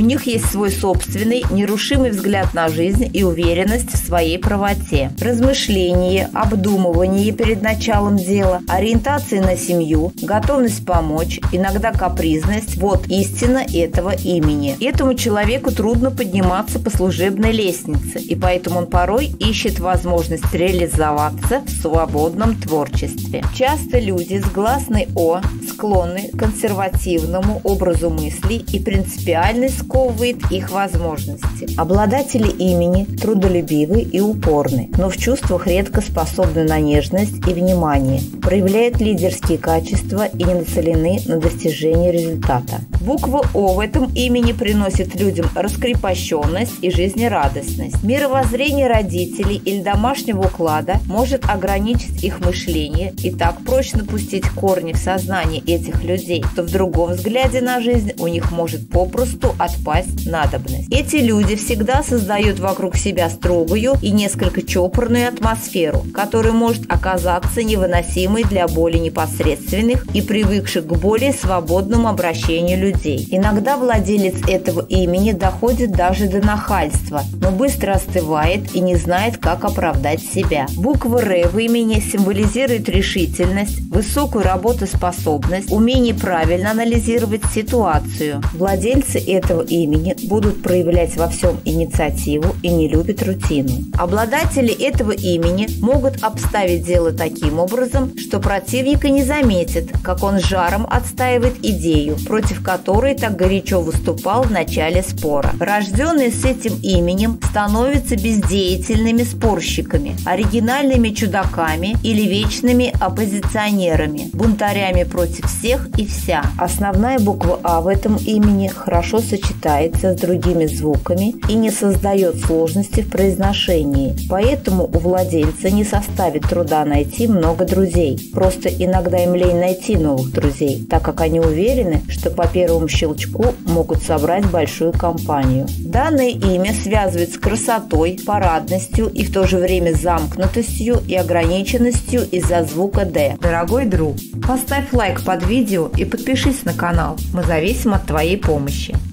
них есть свой собственный, нерушимый взгляд на жизнь и уверенность в своей правоте. Размышление, обдумывание перед началом дела, ориентация на семью, готовность помочь, иногда капризность – вот истина этого имени. Этому человеку трудно подниматься по служебной лестнице, и поэтому он порой ищет возможность реализоваться в свободном творчестве. Часто люди с гласной «о» склонны к консервативному образу мыслей, и принципиальность сковывает их возможности. Обладатели имени трудолюбивы и упорны, но в чувствах редко способны на нежность и внимание, проявляют лидерские качества и не нацелены на достижение результата. Буква «О» в этом имени приносит людям раскрепощенность и жизнерадостность. Мировоззрение родителей или домашнего уклада может ограничить их мышление и так прочно пустить корни в сознание этих людей, что в другом взгляде на жизнь у них может попросту отпасть надобность. Эти люди всегда создают вокруг себя строгую и несколько чопорную атмосферу, которая может оказаться невыносимой для более непосредственных и привыкших к более свободному обращению людей. Иногда владелец этого имени доходит даже до нахальства, но быстро остывает и не знает, как оправдать себя. Буква «Р» в имени символизирует решительность, высокую работоспособность, умение правильно анализировать ситуацию. Владельцы этого имени будут проявлять во всем инициативу и не любят рутину. Обладатели этого имени могут обставить дело таким образом, что противник и не заметит, как он жаром отстаивает идею, против которой так горячо выступал в начале спора. Рожденные с этим именем становятся бездеятельными спорщиками, оригинальными чудаками или вечными оппозиционерами, бунтарями против всех и вся. Основная буква «А» в этом имени хорошо сочетается с другими звуками и не создает сложности в произношении, поэтому у владельца не составит труда найти много друзей. Просто иногда им лень найти новых друзей, так как они уверены, что по первому щелчку могут собрать большую компанию. Данное имя связывают с красотой, парадностью и в то же время замкнутостью и ограниченностью из-за звука «Д». Дорогой друг, поставь лайк под видео и подпишись на канал. Мы зависим от твоей помощи.